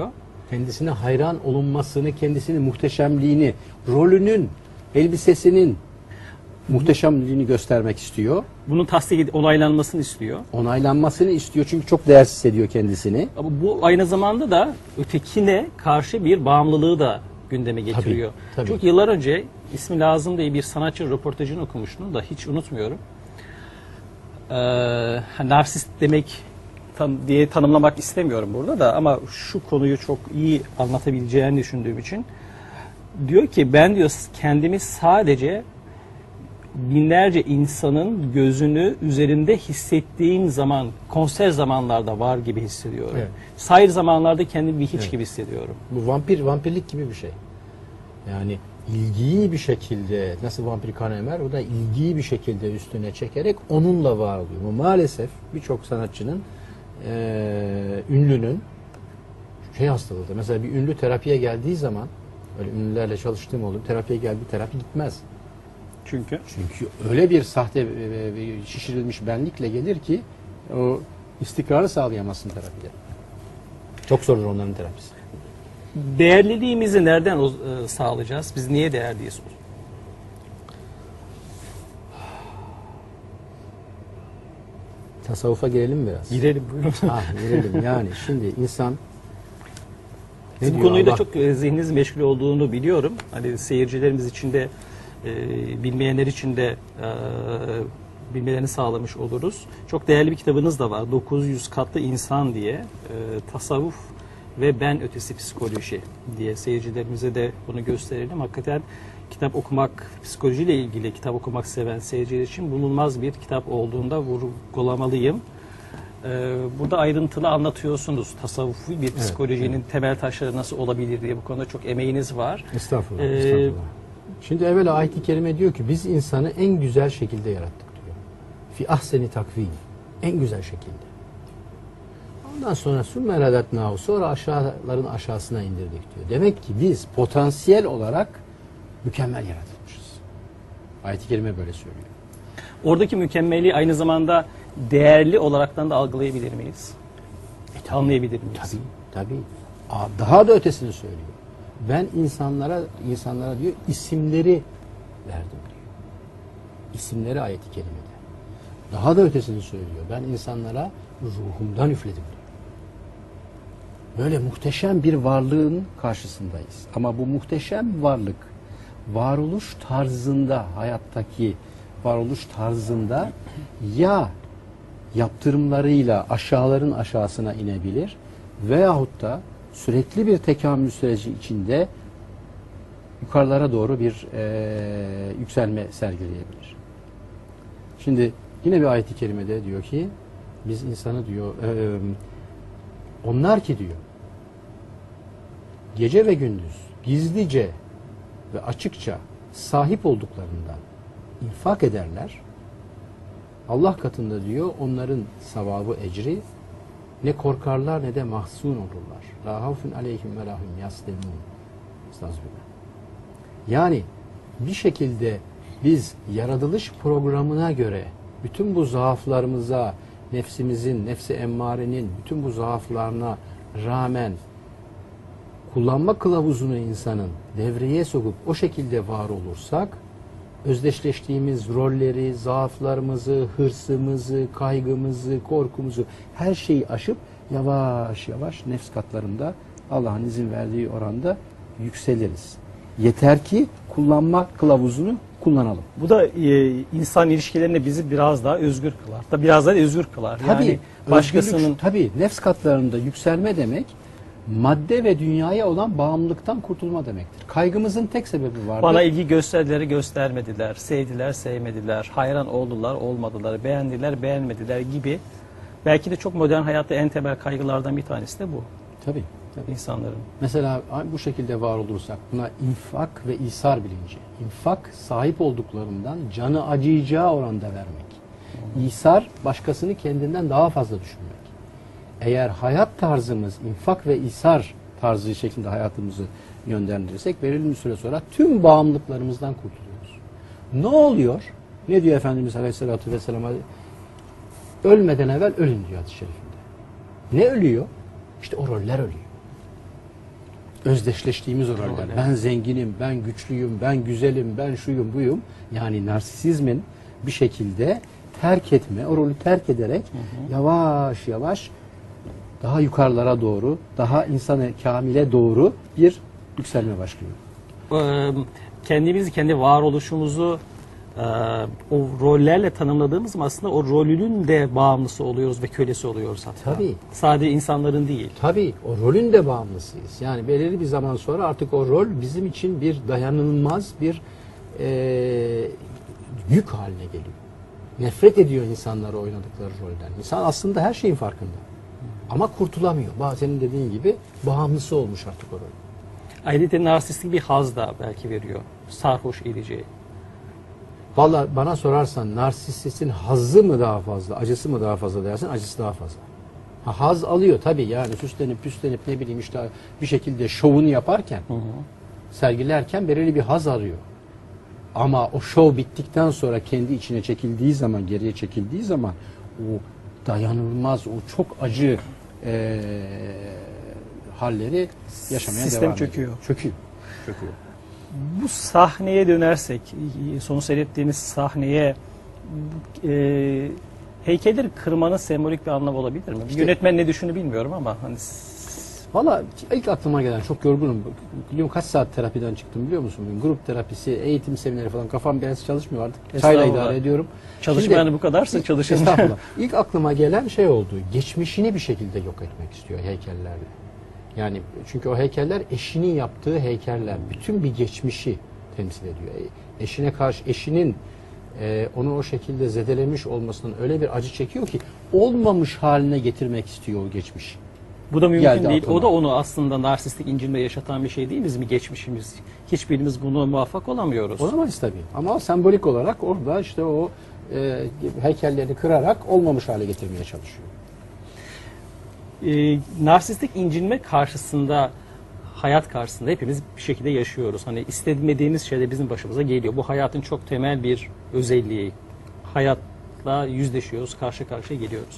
kendisine hayran olunmasını, kendisinin muhteşemliğini, rolünün, elbisesinin muhteşemliğini göstermek istiyor. Bunun onaylanmasını istiyor. Onaylanmasını istiyor çünkü çok değersiz hissediyor kendisini. Ama bu aynı zamanda da ötekine karşı bir bağımlılığı da gündeme getiriyor. Tabii. Çok yıllar önce ismi lazım diye bir sanatçı röportajını okumuştum da hiç unutmuyorum. Narsist demek diye tanımlamak istemiyorum burada da ama şu konuyu çok iyi anlatabileceğini düşündüğüm için diyor ki ben diyor kendimi sadece binlerce insanın gözünü üzerinde hissettiğim zaman konser zamanlarda var gibi hissediyorum. Evet. Sair zamanlarda kendimi bir hiç Evet. gibi hissediyorum. Bu vampirlik gibi bir şey. Yani ilgiyi bir şekilde, nasıl vampir Kanemer, o da ilgiyi bir şekilde üstüne çekerek onunla var oluyor. Bu maalesef birçok sanatçının, ünlünün hastalığıdır. Mesela bir ünlü terapiye geldiği zaman, öyle ünlülerle çalıştığım oldu, terapiye geldiği terapi gitmez. Çünkü Öyle bir sahte, şişirilmiş benlikle gelir ki o istikrarı sağlayamazsın terapide. Çok zordur onların terapisi. değerliliğimizi nereden sağlayacağız? Biz niye değerliyiz? Tasavvufa girelim biraz. Girelim buyurun. Girelim. Yani şimdi insan Siz bu konuyla çok zihniniz meşgul olduğunu biliyorum. Hani seyircilerimiz için de bilmeyenler için de bilmelerini sağlamış oluruz. Çok değerli bir kitabınız da var. 900 katlı insan diye tasavvuf ve ben ötesi psikoloji diye seyircilerimize de bunu gösterelim. Hakikaten kitap okumak, psikolojiyle ilgili kitap okumak seven seyirciler için bulunmaz bir kitap olduğunda vurgulamalıyım. Burada ayrıntılı anlatıyorsunuz tasavvufi bir psikolojinin temel taşları nasıl olabilir diye bu konuda çok emeğiniz var. Estağfurullah. Estağfurullah. Şimdi evvela ayet-i kerime diyor ki biz insanı en güzel şekilde yarattık diyor. Fi ahseni takvim. En güzel şekilde. Ondan sonra sümme redetnahu, sonra aşağıların aşağısına indirdik diyor. Demek ki biz potansiyel olarak mükemmel yaratılmışız. Ayet-i kerime böyle söylüyor. Oradaki mükemmelliği aynı zamanda değerli olaraktan da algılayabilir miyiz? Anlayabilir miyiz? Tabii. Daha da ötesini söylüyor. Ben insanlara diyor isimleri verdim diyor. İsimleri ayet-i kerimede. Daha da ötesini söylüyor. Ben insanlara ruhumdan üfledim diyor. Böyle muhteşem bir varlığın karşısındayız. Ama bu muhteşem varlık varoluş tarzında, hayattaki varoluş tarzında ya yaptırımlarıyla aşağıların aşağısına inebilir veyahut da sürekli bir tekamül süreci içinde yukarılara doğru bir yükselme sergileyebilir. Şimdi yine bir ayet-i kerimede diyor ki biz insanı diyor onlar ki diyor gece ve gündüz gizlice ve açıkça sahip olduklarından infak ederler. Allah katında diyor onların sevabı, ecri ne korkarlar ne de mahzun olurlar. La havfun aleyhim ve lahum yaslemun. Yani bir şekilde biz yaratılış programına göre bütün bu zaaflarımıza, nefsimizin, nefsi emmarenin bütün bu zaaflarına rağmen kullanma kılavuzunu insanın devreye sokup o şekilde var olursak özdeşleştiğimiz rolleri, zaaflarımızı, hırsımızı, kaygımızı, korkumuzu her şeyi aşıp yavaş yavaş nefs katlarında Allah'ın izin verdiği oranda yükseliriz. Yeter ki kullanma kılavuzunu kullanalım. Bu da insan ilişkilerinde bizi biraz daha özgür kılar. Da biraz daha özgür kılar. Tabii, yani başkasının tabii nefs katlarında yükselme demek madde ve dünyaya olan bağımlılıktan kurtulma demektir. Kaygımızın tek sebebi vardır. bana ilgi gösterdiler, göstermediler, sevdiler, sevmediler, hayran oldular, olmadılar, beğendiler, beğenmediler gibi. Belki de çok modern hayatta en temel kaygılardan bir tanesi de bu. Tabii. İnsanların. Mesela bu şekilde var olursak buna infak ve isar bilinci. İnfak sahip olduklarından canı acıyacağı oranda vermek. İsar başkasını kendinden daha fazla düşünmek. Eğer hayat tarzımız infak ve isar tarzı şeklinde hayatımızı yönlendirirsek belirli bir süre sonra tüm bağımlılıklarımızdan kurtuluyoruz. Ne oluyor? Ne diyor Efendimiz Aleyhisselatü Vesselam'a? Ölmeden evvel ölün diyor hadis-i şerifinde. Ne ölüyor? İşte o roller ölüyor. özdeşleştiğimiz o roller. Ben zenginim, ben güçlüyüm, ben güzelim, ben şuyum, buyum. Yani narsisizmin bir şekilde terk etme, o rolü terk ederek yavaş yavaş daha yukarılara doğru, daha insanı kamile doğru bir yükselme başlıyor. Kendimizi, kendi varoluşumuzu o rollerle tanımladığımız zaman aslında o rolünün de bağımlısı oluyoruz ve kölesi oluyoruz hatta. Tabii. Sadece insanların değil. Tabii o rolün de bağımlısıyız. Yani belirli bir zaman sonra artık o rol bizim için bir dayanılmaz bir yük haline geliyor. Nefret ediyor insanlar oynadıkları rolden. İnsan aslında her şeyin farkında. Ama kurtulamıyor. Senin dediğin gibi bağımlısı olmuş artık o rol. Ayrıca narsistik bir haz da belki veriyor. Sarhoş edici. Vallahi bana sorarsan narsistin hazzı mı daha fazla, acısı mı daha fazla dersen acısı daha fazla. Haz alıyor tabii, yani süslenip püslenip ne bileyim işte bir şekilde şovunu yaparken, sergilerken belirli bir haz arıyor. Ama o şov bittikten sonra kendi içine çekildiği zaman, geriye çekildiği zaman o dayanılmaz, o çok acı halleri yaşamaya Sistem devam çöküyor. ediyor. Çöküyor. Bu sahneye dönersek, son seyrettiğimiz sahneye heykelleri kırmanın sembolik bir anlamı olabilir mi? İşte, yönetmen ne düşündü bilmiyorum ama hani valla ilk aklıma gelen, çok yorgunum. Biliyorum kaç saat terapiden çıktım biliyor musun? Grup terapisi, eğitim semineri falan, kafam biraz çalışmıyor artık. Çayla idare ediyorum. Çalışmayanı bu kadarsa çalışın. Estağfurullah. İlk aklıma gelen şey oldu. Geçmişini bir şekilde yok etmek istiyor heykellerle. Yani çünkü o heykeller eşinin yaptığı heykeller. Bütün bir geçmişi temsil ediyor. Eşine karşı, eşinin onu o şekilde zedelemiş olmasından öyle bir acı çekiyor ki olmamış haline getirmek istiyor o geçmişi. Bu da mümkün Geldi değil. aklıma. O da onu aslında narsistik incinme yaşatan bir şey değil mi geçmişimiz? Hiçbirimiz buna muvaffak olamıyoruz. Olamayız tabii. Ama sembolik olarak orada işte o heykellerini kırarak olmamış hale getirmeye çalışıyor. Narsistik incinme karşısında, hayat karşısında hepimiz bir şekilde yaşıyoruz. Hani istemediğimiz şey de bizim başımıza geliyor. Bu hayatın çok temel bir özelliği. Hayatla yüzleşiyoruz, karşı karşıya geliyoruz.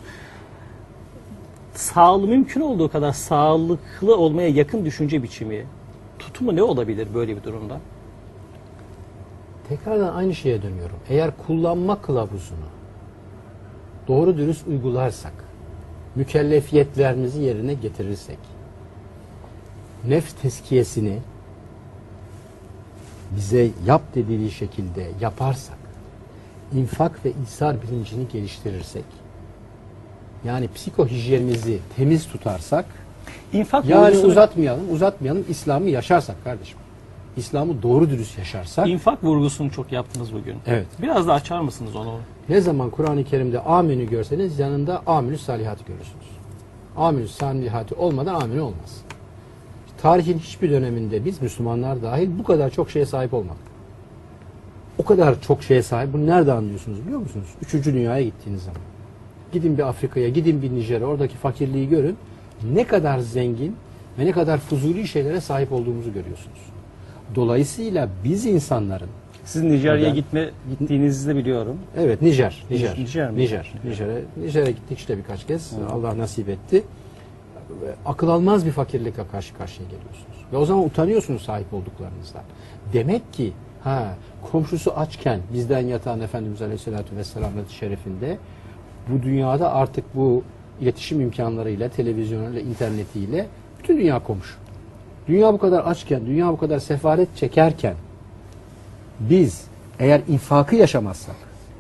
Mümkün olduğu kadar sağlıklı olmaya yakın düşünce biçimi, tutumu ne olabilir böyle bir durumda? Tekrardan aynı şeye dönüyorum. Eğer kullanma kılavuzunu doğru dürüst uygularsak, mükellefiyetlerimizi yerine getirirsek, nefs tezkiyesini bize yap dediği şekilde yaparsak, infak ve ihsar bilincini geliştirirsek, yani psikohijyenimizi temiz tutarsak, İnfak yani vurgusunu, uzatmayalım, İslam'ı yaşarsak kardeşim. İslam'ı doğru dürüst yaşarsak. İnfak vurgusunu çok yaptınız bugün. Evet. Biraz da açar mısınız onu? Ne zaman Kur'an-ı Kerim'de amenü görseniz yanında amenü salihatı görürsünüz. Amenü salihati olmadan amenü olmaz. Tarihin hiçbir döneminde biz Müslümanlar dahil bu kadar çok şeye sahip olmadık. O kadar çok şeye sahip. Bunu nerede anlıyorsunuz biliyor musunuz? 3. dünyaya gittiğiniz zaman. Gidin bir Afrika'ya, gidin bir Nijer'e, oradaki fakirliği görün. Ne kadar zengin ve ne kadar fuzuli şeylere sahip olduğumuzu görüyorsunuz. Dolayısıyla biz insanların... Siz Nijerya'ya gittiğinizi de biliyorum. Evet, Nijer mi? Nijer'e gittik işte birkaç kez. Allah nasip etti. Akıl almaz bir fakirlikle karşı karşıya geliyorsunuz. Ve o zaman utanıyorsunuz sahip olduklarınızdan. Demek ki komşusu açken bizden yatan Efendimiz Aleyhisselatü Vesselam şerefinde bu dünyada artık bu iletişim imkanlarıyla, televizyonuyla, internetiyle bütün dünya komşu. Dünya bu kadar açken, dünya bu kadar sefaret çekerken biz eğer infakı yaşamazsak,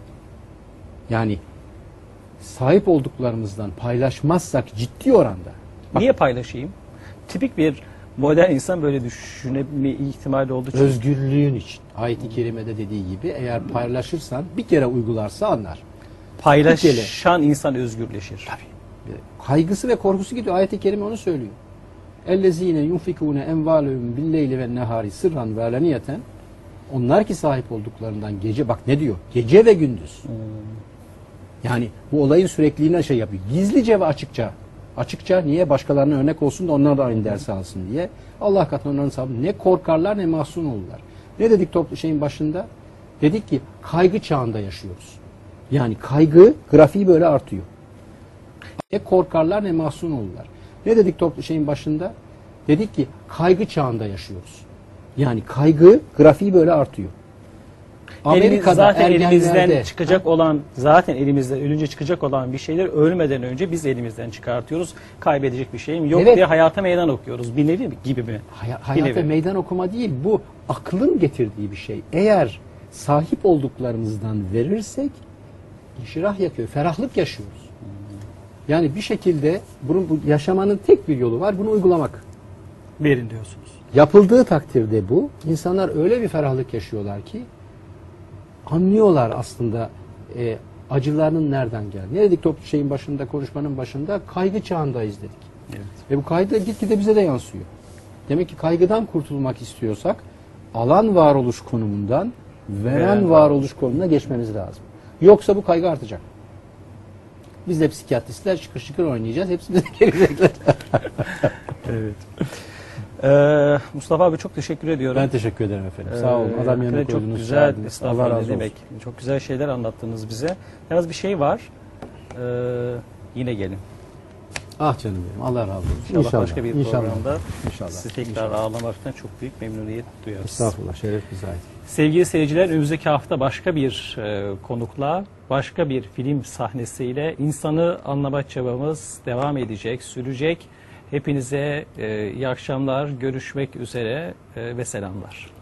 yani sahip olduklarımızdan paylaşmazsak ciddi oranda. Niye paylaşayım? Tipik bir modern insan böyle düşünme ihtimali olduğu için. Özgürlüğün için. Ayet-i Kerime'de dediği gibi eğer paylaşırsan, bir kere uygularsa anlar. Paylaşan insan özgürleşir. Tabii. Kaygısı ve korkusu gidiyor. Ayet-i Kerime onu söylüyor. اَلَّذ۪ينَ يُنْفِكُونَ اَنْوَالُهُمْ بِالْلَيْلِ وَالنَّهَارِ سِرًّا وَعَلَنِيَةً. Onlar ki sahip olduklarından gece, bak ne diyor? Gece ve gündüz. Yani bu olayın sürekliliğine şey yapıyor. Gizlice ve açıkça. Açıkça niye? Başkalarına örnek olsun da onlar da aynı dersi alsın diye. Allah katında onların sahibi. Ne korkarlar ne mahzun olurlar. Ne dedik şeyin başında? Dedik ki kaygı çağında yaşıyoruz. Yani kaygı grafiği böyle artıyor. Ne korkarlar ne mahzun olurlar. Ne dedik şeyin başında? Dedik ki kaygı çağında yaşıyoruz. Yani kaygı grafiği böyle artıyor. Zaten elimizden ergenlerde- çıkacak olan, zaten elimizden ölünce çıkacak olan bir şeyler ölmeden önce biz elimizden çıkartıyoruz. Kaybedecek bir şeyim yok Evet. diye hayata meydan okuyoruz. Bir nevi gibi mi? Hayata Bir nevi. meydan okuma değil, bu aklın getirdiği bir şey. Eğer sahip olduklarımızdan verirsek inşirah yakıyor, ferahlık yaşıyoruz. Yani bir şekilde bunun bu yaşamanın tek bir yolu var, bunu uygulamak. Verin diyorsunuz. Yapıldığı takdirde bu, insanlar öyle bir ferahlık yaşıyorlar ki anlıyorlar aslında acılarının nereden geldiğini. Ne dedik şeyin başında, konuşmanın başında? Kaygı çağındayız dedik. Evet. Ve bu kaygı gitgide bize de yansıyor. Demek ki kaygıdan kurtulmak istiyorsak alan varoluş konumundan veren varoluş konumuna geçmemiz lazım. Yoksa bu kaygı artacak. Biz de psikiyatristler şıkır şıkır oynayacağız. Hepsi bize gelecekler. Evet. Mustafa abi çok teşekkür ediyorum. Ben teşekkür ederim efendim. Sağ olun. Adam yanına Hakikaten koydunuz. çok güzel, çağırdınız. Allah estağfurullah, razı ne olsun. demek. Çok güzel şeyler anlattınız bize. Yalnız bir şey var. Yine gelin. Ah canım benim. Allah razı olsun. İnşallah başka bir programda İnşallah. sizi tekrar ağırlamaktan çok büyük memnuniyet duyarız. Estağfurullah. Şeref bize ait. Sevgili seyirciler, önümüzdeki hafta başka bir konukla, başka bir film sahnesiyle insanı anlama çabamız devam edecek, sürecek. Hepinize iyi akşamlar, görüşmek üzere ve selamlar.